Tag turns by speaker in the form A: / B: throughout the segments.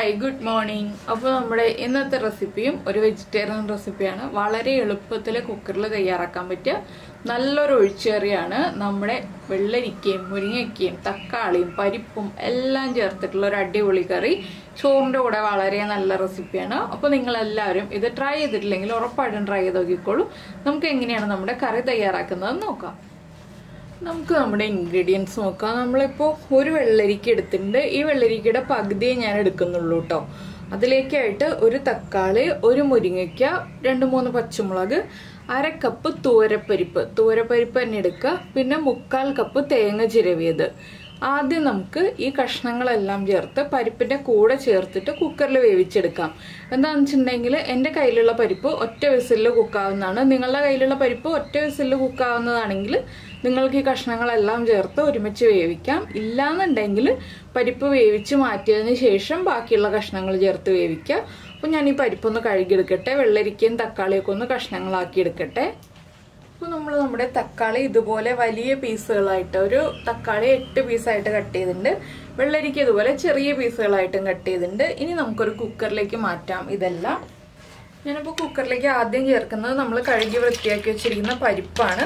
A: Hi, good morning. അപ്പോൾ നമ്മുടെ ഇന്നത്തെ റെസിപ്പിയും ഒരു വെജിറ്റേറിയൻ റെസിപ്പിയാണ്. വളരെ എളുപ്പത്തിൽ കുക്കറിൽ തയ്യാറാക്കാൻ പറ്റിയ നല്ലൊരു ഒഴിച്ചുകറിയാണ്. നമ്മുടെ വെള്ളരിക്കയും മുരിങ്ങയ്ക്കയും തക്കാളിയും പരിപ്പും എല്ലാം ചേർത്തിട്ടുള്ള ഒരു അടിപൊളി കറി. ചോറിൻ്റെ കൂടെ വളരെ നല്ല റെസിപ്പിയാണ്. അപ്പോൾ നിങ്ങളെല്ലാവരും ഇത് ട്രൈ ചെയ്തിട്ടില്ലെങ്കിൽ ഉറപ്പായിട്ടും ട്രൈ ചെയ്ത് നോക്കിക്കോളൂ. നമുക്ക് എങ്ങനെയാണ് നമ്മുടെ കറി തയ്യാറാക്കുന്നത് നോക്കാം. നമുക്ക് നമ്മുടെ ഇൻഗ്രീഡിയൻസ് നോക്കാം. നമ്മളിപ്പോൾ ഒരു വെള്ളരിക്ക എടുത്തിട്ടുണ്ട്. ഈ വെള്ളരിക്കയുടെ പകുതിയെ ഞാൻ എടുക്കുന്നുള്ളൂ കേട്ടോ. അതിലേക്കായിട്ട് ഒരു തക്കാളി, ഒരു മുരിങ്ങയ്ക്ക, 2-3 പച്ചമുളക്, 1/2 കപ്പ് തൂവരപ്പരിപ്പ് തന്നെ എടുക്കുക. പിന്നെ 1/4 കപ്പ് തേങ്ങ ചിരവിയത്. ആദ്യം നമുക്ക് ഈ കഷ്ണങ്ങളെല്ലാം ചേർത്ത് പരിപ്പിൻ്റെ കൂടെ ചേർത്തിട്ട് കുക്കറിൽ വേവിച്ചെടുക്കാം. എന്താണെന്ന് വെച്ചിട്ടുണ്ടെങ്കിൽ എൻ്റെ കയ്യിലുള്ള പരിപ്പ് ഒറ്റ വിസിലിൽ കുക്കാവുന്നതാണ്. നിങ്ങളുടെ കയ്യിലുള്ള പരിപ്പ് ഒറ്റ വിസിലിൽ കുക്കാവുന്നതാണെങ്കിൽ നിങ്ങൾക്ക് ഈ കഷ്ണങ്ങളെല്ലാം ചേർത്ത് ഒരുമിച്ച് വേവിക്കാം. ഇല്ലാന്നുണ്ടെങ്കിൽ പരിപ്പ് വേവിച്ച് മാറ്റിയതിന് ശേഷം ബാക്കിയുള്ള കഷ്ണങ്ങൾ ചേർത്ത് വേവിക്കുക. അപ്പോൾ ഞാൻ ഈ പരിപ്പൊന്ന് കഴുകിയെടുക്കട്ടെ. വെള്ളരിക്കയും തക്കാളിയൊക്കെ ഒന്ന് കഷ്ണങ്ങളാക്കി എടുക്കട്ടെ. അപ്പോൾ നമ്മൾ നമ്മുടെ തക്കാളി ഇതുപോലെ വലിയ പീസുകളായിട്ട്, ഒരു തക്കാളി 8 പീസായിട്ട് കട്ട് ചെയ്തിട്ടുണ്ട്. വെള്ളരിക്ക ഇതുപോലെ ചെറിയ പീസുകളായിട്ടും കട്ട് ചെയ്തിട്ടുണ്ട്. ഇനി നമുക്കൊരു കുക്കറിലേക്ക് മാറ്റാം ഇതെല്ലാം. ഞാനിപ്പോൾ കുക്കറിലേക്ക് ആദ്യം ചേർക്കുന്നത് നമ്മൾ കഴുകി വൃത്തിയാക്കി വെച്ചിരിക്കുന്ന പരിപ്പാണ്.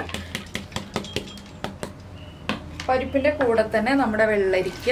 A: പരിപ്പിൻ്റെ കൂടെ തന്നെ നമ്മുടെ വെള്ളരിക്ക,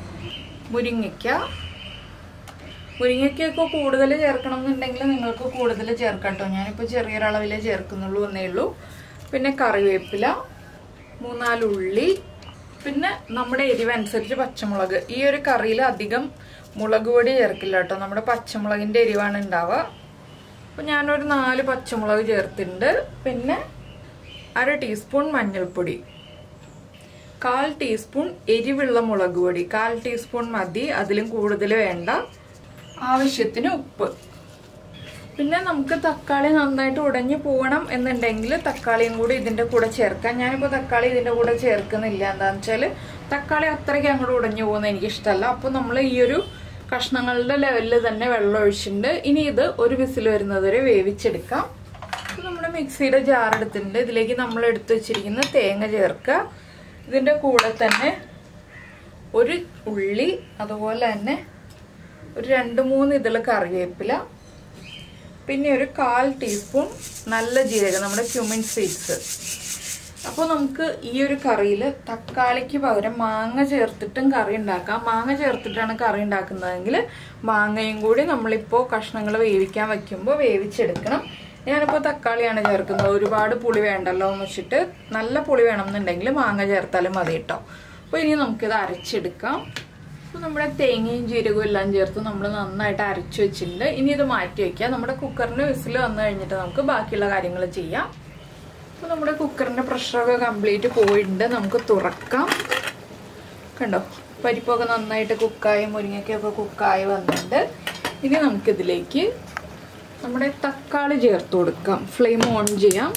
A: മുരിങ്ങയ്ക്കൊക്കെ കൂടുതൽ ചേർക്കണം എന്നുണ്ടെങ്കിൽ നിങ്ങൾക്ക് കൂടുതൽ ചേർക്കാം കേട്ടോ. ഞാനിപ്പോൾ ചെറിയൊരളവിലേ ചേർക്കുന്നുള്ളൂ എന്നേ ഉള്ളൂ. പിന്നെ കറിവേപ്പില, 3-4 ഉള്ളി, പിന്നെ നമ്മുടെ എരിവനുസരിച്ച് പച്ചമുളക്. ഈ ഒരു കറിയിൽ അധികം മുളക് പൊടി ചേർക്കില്ല കേട്ടോ. നമ്മുടെ പച്ചമുളകിൻ്റെ എരിവാണ് ഉണ്ടാവുക. അപ്പോൾ ഞാനൊരു 4 പച്ചമുളക് ചേർത്തിട്ടുണ്ട്. പിന്നെ 1/2 ടീസ്പൂൺ മഞ്ഞൾപ്പൊടി, 1/4 ടീസ്പൂൺ എരിവുള്ള മുളക് പൊടി, 1/4 ടീസ്പൂൺ മതി, അതിലും കൂടുതൽ വേണ്ട. ആവശ്യത്തിന് ഉപ്പ്. പിന്നെ നമുക്ക് തക്കാളി നന്നായിട്ട് ഉടഞ്ഞു പോകണം എന്നുണ്ടെങ്കിൽ തക്കാളിയും കൂടി ഇതിൻ്റെ കൂടെ ചേർക്കാം. ഞാനിപ്പോൾ തക്കാളി ഇതിൻ്റെ കൂടെ ചേർക്കുന്നില്ല. എന്താണെന്ന് വെച്ചാൽ തക്കാളി അത്രയ്ക്ക് അങ്ങോട്ട് ഉടഞ്ഞു പോകുന്നത് എനിക്കിഷ്ടമല്ല. അപ്പോൾ നമ്മൾ ഈ ഒരു കഷ്ണങ്ങളുടെ ലെവലിൽ തന്നെ വെള്ളം ഒഴിച്ചിട്ടുണ്ട്. ഇനി ഇത് ഒരു വിസിൽ വരുന്നത് വരെ വേവിച്ചെടുക്കാം. അപ്പോൾ നമ്മുടെ മിക്സിയുടെ ജാർ എടുത്തിട്ടുണ്ട്. ഇതിലേക്ക് നമ്മൾ എടുത്തു വെച്ചിരിക്കുന്ന തേങ്ങ ചേർക്കുക. ഇതിൻ്റെ കൂടെ തന്നെ ഒരു ഉള്ളി, അതുപോലെ തന്നെ ഒരു 2-3 ഇതൾ കറിവേപ്പില, പിന്നെ ഒരു 1/4 ടീസ്പൂൺ നല്ല ജീരകം, നമ്മുടെ ക്യുമിൻ സീഡ്സ്. അപ്പോൾ നമുക്ക് ഈ ഒരു കറിയിൽ തക്കാളിക്ക് പകരം മാങ്ങ ചേർത്തിട്ടും കറി ഉണ്ടാക്കാം. മാങ്ങ ചേർത്തിട്ടാണ് കറി ഉണ്ടാക്കുന്നതെങ്കിൽ മാങ്ങയും കൂടി നമ്മളിപ്പോൾ കഷ്ണങ്ങൾ വേവിക്കാൻ വയ്ക്കുമ്പോൾ വേവിച്ചെടുക്കണം. ഞാനിപ്പോൾ തക്കാളിയാണ് ചേർക്കുന്നത്. ഒരുപാട് പുളി വേണ്ടല്ലോ എന്ന് വെച്ചിട്ട് നല്ല പുളി വേണമെന്നുണ്ടെങ്കിൽ മാങ്ങ ചേർത്താലും മതി കേട്ടോ. അപ്പോൾ ഇനി നമുക്കിത് അരച്ചെടുക്കാം. അപ്പോൾ നമ്മുടെ തേങ്ങയും ജീരകവും എല്ലാം ചേർത്ത് നമ്മൾ നന്നായിട്ട് അരച്ചു വെച്ചിട്ടുണ്ട്. ഇനി ഇത് മാറ്റി വയ്ക്കുക. നമ്മുടെ കുക്കറിൻ്റെ വിസിൽ വന്നു കഴിഞ്ഞിട്ട് നമുക്ക് ബാക്കിയുള്ള കാര്യങ്ങൾ ചെയ്യാം. അപ്പോൾ നമ്മുടെ കുക്കറിൻ്റെ പ്രഷറൊക്കെ കംപ്ലീറ്റ് പോയിട്ടുണ്ട്. നമുക്ക് തുറക്കാം. കണ്ടോ, പരിപ്പൊക്കെ നന്നായിട്ട് കുക്കായി, മുരിങ്ങയ്ക്കൊക്കെ കുക്കായി വന്നിട്ടുണ്ട്. ഇനി നമുക്കിതിലേക്ക് നമ്മുടെ തക്കാളി ചേർത്ത് കൊടുക്കാം. ഫ്ലെയിം ഓൺ ചെയ്യാം.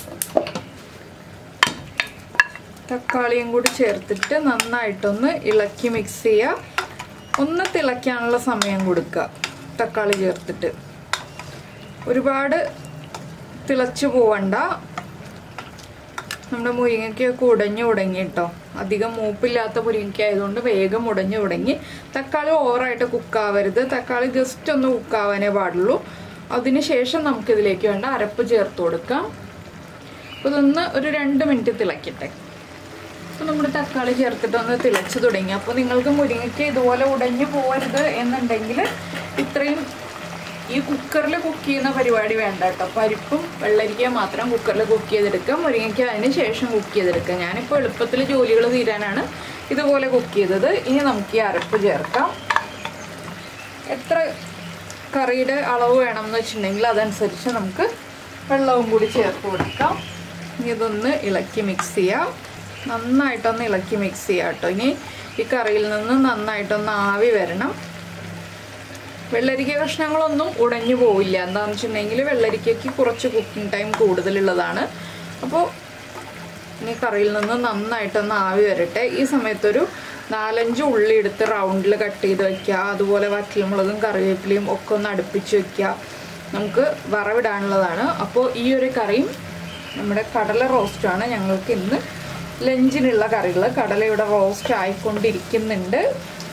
A: തക്കാളിയും കൂടി ചേർത്തിട്ട് നന്നായിട്ടൊന്ന് ഇളക്കി മിക്സ് ചെയ്യുക. ഒന്ന് തിളയ്ക്കാനുള്ള സമയം കൊടുക്കുക. തക്കാളി ചേർത്തിട്ട് ഒരുപാട് തിളച്ചു പോവണ്ട. നമ്മുടെ മുരിങ്ങയ്ക്കൊക്കെ ഉടഞ്ഞു തുടങ്ങി കേട്ടോ. അധികം മൂപ്പില്ലാത്ത മുരിങ്ങയ്ക്ക ആയതുകൊണ്ട് വേഗം ഉടഞ്ഞു തുടങ്ങി. തക്കാളി ഓവറായിട്ട് കുക്കാവരുത്. തക്കാളി ജസ്റ്റ് ഒന്ന് കുക്കാവാനേ പാടുള്ളൂ. അതിനുശേഷം നമുക്കിതിലേക്ക് വേണ്ട അരപ്പ് ചേർത്ത് കൊടുക്കാം. അപ്പോൾ ഇതൊന്ന് ഒരു 2 മിനിറ്റ് തിളയ്ക്കട്ടെ. അപ്പോൾ നമ്മുടെ തക്കാളി ചേർത്തിട്ടൊന്ന് തിളച്ച് തുടങ്ങി. അപ്പോൾ നിങ്ങൾക്ക് മുരിങ്ങയ്ക്ക് ഇതുപോലെ ഉടഞ്ഞു പോകരുത് എന്നുണ്ടെങ്കിൽ ഇത്രയും ഈ കുക്കറിൽ കുക്ക് ചെയ്യുന്ന പരിപാടി വേണ്ട കേട്ടോ. പരിപ്പും വെള്ളരിക്കയും മാത്രം കുക്കറിൽ കുക്ക് ചെയ്തെടുക്കുക. മുരിങ്ങയ്ക്ക് അതിന് ശേഷം കുക്ക് ചെയ്തെടുക്കുക. ഞാനിപ്പോൾ എളുപ്പത്തിൽ ജോലികൾ തീരാനാണ് ഇതുപോലെ കുക്ക് ചെയ്തത്. ഇനി നമുക്ക് ഈ അരപ്പ് ചേർക്കാം. എത്ര കറിയുടെ അളവ് വേണമെന്ന് വെച്ചിട്ടുണ്ടെങ്കിൽ അതനുസരിച്ച് നമുക്ക് വെള്ളവും കൂടി ചേർത്ത് കൊടുക്കാം. ഇനി ഇതൊന്ന് ഇളക്കി മിക്സ് ചെയ്യാം. നന്നായിട്ടൊന്ന് ഇളക്കി മിക്സ് ചെയ്യാം കേട്ടോ. ഇനി ഈ കറിയിൽ നിന്ന് നന്നായിട്ടൊന്ന് ആവി വരണം. വെള്ളരിക്ക കഷ്ണങ്ങളൊന്നും ഉടഞ്ഞു പോവില്ല. എന്താണെന്ന് വെച്ചിട്ടുണ്ടെങ്കിൽ വെള്ളരിക്കയ്ക്ക് കുറച്ച് കുക്കിംഗ് ടൈം കൂടുതലുള്ളതാണ്. അപ്പോൾ ഇനി കറിയിൽ നിന്ന് നന്നായിട്ടൊന്ന് ആവി വരട്ടെ. ഈ സമയത്തൊരു 4-5 ഉള്ളി എടുത്ത് റൗണ്ടിൽ കട്ട് ചെയ്ത് വയ്ക്കുക. അതുപോലെ വറ്റൽമുളകും കറിവേപ്പിലയും ഒക്കെ ഒന്ന് അടുപ്പിച്ച് വയ്ക്കുക. നമുക്ക് വറവിടാനുള്ളതാണ്. അപ്പോൾ ഈ ഒരു കറിയും നമ്മുടെ കടല റോസ്റ്റാണ് ഞങ്ങൾക്ക് ഇന്ന് ലഞ്ചിനുള്ള കറികൾ. കടല ഇവിടെ റോസ്റ്റ് ആയിക്കൊണ്ടിരിക്കുന്നുണ്ട്.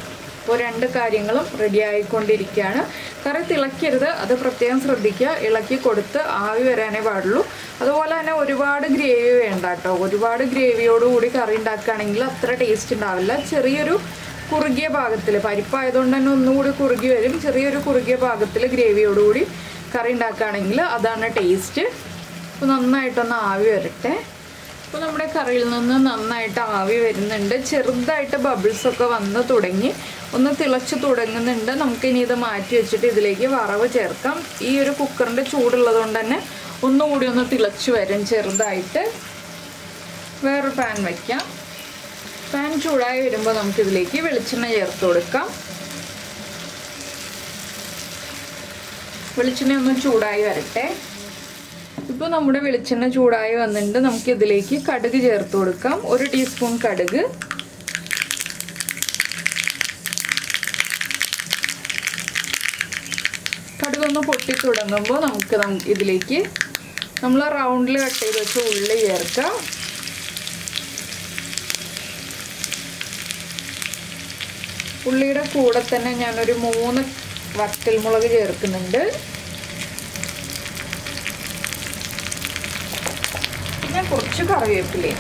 A: അപ്പോൾ രണ്ട് കാര്യങ്ങളും റെഡി ആയിക്കൊണ്ടിരിക്കുകയാണ്. കറി തിളക്കരുത്, അത് പ്രത്യേകം ശ്രദ്ധിക്കുക. ഇളക്കി കൊടുത്ത് ആവി വരാനേ പാടുള്ളൂ. അതുപോലെ തന്നെ ഒരുപാട് ഗ്രേവി വേണ്ട കേട്ടോ. ഒരുപാട് ഗ്രേവിയോടുകൂടി കറി ഉണ്ടാക്കുകയാണെങ്കിൽ അത്ര ടേസ്റ്റ് ഉണ്ടാവില്ല. ചെറിയൊരു കുറുകിയ പാകത്തിൽ, പരിപ്പായതുകൊണ്ട് തന്നെ ഒന്നുകൂടി കുറുകി വരും. ചെറിയൊരു കുറുകിയ പാകത്തിൽ ഗ്രേവിയോടുകൂടി കറി ഉണ്ടാക്കുകയാണെങ്കിൽ അതാണ് ടേസ്റ്റ്. അപ്പോൾ നന്നായിട്ടൊന്ന് ആവി വരട്ടെ. അപ്പോൾ നമ്മുടെ കറിയിൽ നിന്ന് നന്നായിട്ട് ആവി വരുന്നുണ്ട്. ചെറുതായിട്ട് ബബിൾസൊക്കെ വന്ന് തുടങ്ങി, ഒന്ന് തിളച്ച് തുടങ്ങുന്നുണ്ട്. നമുക്കിനി ഇത് മാറ്റി വെച്ചിട്ട് ഇതിലേക്ക് വറവ് ചേർക്കാം. ഈ ഒരു കുക്കറിൻ്റെ ചൂടുള്ളത് കൊണ്ട് തന്നെ ഒന്നുകൂടി ഒന്ന് തിളച്ച് വരും ചെറുതായിട്ട്. വേറൊരു പാൻ വയ്ക്കാം. പാൻ ചൂടായി വരുമ്പോൾ നമുക്കിതിലേക്ക് വെളിച്ചെണ്ണ ചേർത്ത് കൊടുക്കാം. വെളിച്ചെണ്ണ ഒന്ന് ചൂടായി വരട്ടെ. ഇപ്പോൾ നമ്മുടെ വെളിച്ചെണ്ണ ചൂടായി വന്നിട്ടുണ്ട്. നമുക്കിതിലേക്ക് കടുക് ചേർത്ത് കൊടുക്കാം. 1 ടീസ്പൂൺ കടുക്. കടുകൊന്ന് പൊട്ടി തുടങ്ങുമ്പോൾ നമുക്ക് ഇതിലേക്ക് നമ്മൾ റൗണ്ടിൽ കട്ട് ചെയ്ത് വെച്ച ഉള്ളി ചേർക്കാം. ഉള്ളിയുടെ കൂടെ തന്നെ ഞാനൊരു 3 വറ്റൽമുളക് ചേർക്കുന്നുണ്ട്. പിന്നെ കുറച്ച് കറിവേപ്പിലേ.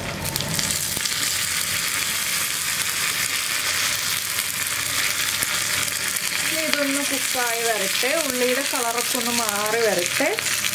A: ഇതൊന്ന് കുക്കായി വരട്ടെ. ഉള്ളിയുടെ കളറൊക്കെ ഒന്ന് മാറി വരട്ടെ.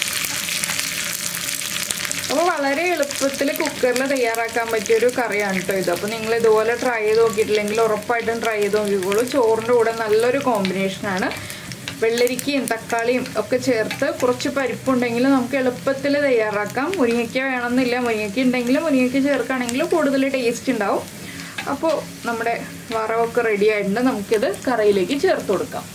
A: അപ്പോൾ വളരെ എളുപ്പത്തിൽ കുക്കറിൽ തയ്യാറാക്കാൻ പറ്റിയൊരു കറിയാണ് കേട്ടോ ഇത്. അപ്പോൾ നിങ്ങൾ ഇതുപോലെ ട്രൈ ചെയ്ത് നോക്കിയിട്ടില്ലെങ്കിൽ ഉറപ്പായിട്ടും ട്രൈ ചെയ്ത് നോക്കിക്കോളൂ. ചോറിൻ്റെ കൂടെ നല്ലൊരു കോമ്പിനേഷനാണ്. വെള്ളരിക്കയും തക്കാളിയും ഒക്കെ ചേർത്ത് കുറച്ച് പരിപ്പുണ്ടെങ്കിൽ നമുക്ക് എളുപ്പത്തിൽ തയ്യാറാക്കാം. മുരിങ്ങയ്ക്ക വേണമെന്നില്ല, മുരിങ്ങയ്ക്ക ഉണ്ടെങ്കിൽ മുരിങ്ങയ്ക്ക ചേർക്കുകയാണെങ്കിൽ കൂടുതൽ ടേസ്റ്റ് ഉണ്ടാവും. അപ്പോൾ നമ്മുടെ വറവൊക്കെ റെഡി ആയിട്ടുണ്ട്. നമുക്കിത് കറിയിലേക്ക് ചേർത്ത് കൊടുക്കാം.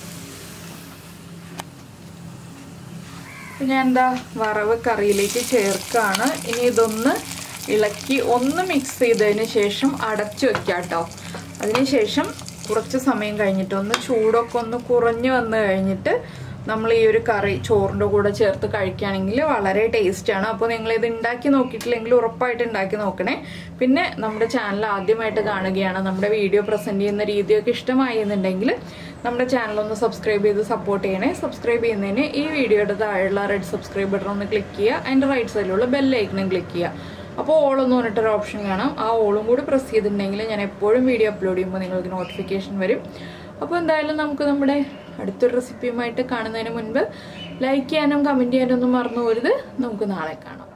A: ഞാൻ വറവ് കറിയിലേക്ക് ചേർക്കുകയാണ്. ഇനി ഇതൊന്ന് ഇളക്കി ഒന്ന് മിക്സ് ചെയ്തതിന് ശേഷം അടച്ചു വെക്കാം കേട്ടോ. അതിനുശേഷം കുറച്ച് സമയം കഴിഞ്ഞിട്ട് ഒന്ന് ചൂടൊക്കെ ഒന്ന് കുറഞ്ഞു വന്നു കഴിഞ്ഞിട്ട് നമ്മൾ ഈ ഒരു കറി ചോറിൻ്റെ കൂടെ ചേർത്ത് കഴിക്കുകയാണെങ്കിൽ വളരെ ടേസ്റ്റാണ്. അപ്പോൾ നിങ്ങളിത് ഉണ്ടാക്കി നോക്കിയിട്ടില്ലെങ്കിൽ ഉറപ്പായിട്ട് ഉണ്ടാക്കി നോക്കണേ. പിന്നെ നമ്മുടെ ചാനൽ ആദ്യമായിട്ട് കാണുകയാണ്, നമ്മുടെ വീഡിയോ പ്രസൻറ്റ് ചെയ്യുന്ന രീതിയൊക്കെ ഇഷ്ടമായി എന്നുണ്ടെങ്കിൽ നമ്മുടെ ചാനലൊന്ന് സബ്സ്ക്രൈബ് ചെയ്ത് സപ്പോർട്ട് ചെയ്യണേ. സബ്സ്ക്രൈബ് ചെയ്യുന്നതിന് ഈ വീഡിയോയുടെ താഴെയുള്ള റെഡ് സബ്സ്ക്രൈബ് ബട്ടൺ ഒന്ന് ക്ലിക്ക് ചെയ്യുക. അതിൻ്റെ റൈറ്റ് സൈഡിലുള്ള ബെല്ലൈക്കണും ക്ലിക്ക് ചെയ്യുക. അപ്പോൾ ഓളൊന്ന് പറഞ്ഞിട്ടൊരു ഓപ്ഷൻ കാണാം. ആ ഓളും കൂടി പ്രസ് ചെയ്തിട്ടുണ്ടെങ്കിൽ ഞാൻ എപ്പോഴും വീഡിയോ അപ്ലോഡ് ചെയ്യുമ്പോൾ നിങ്ങൾക്ക് നോട്ടിഫിക്കേഷൻ വരും. അപ്പോൾ എന്തായാലും നമുക്ക് നമ്മുടെ അടുത്തൊരു റെസിപ്പിയുമായിട്ട് കാണുന്നതിന് മുൻപ് ലൈക്ക് ചെയ്യാനും കമൻറ്റ് ചെയ്യാനും ഒന്നും മറന്നു പോരുത്. നമുക്ക് നാളെ കാണാം.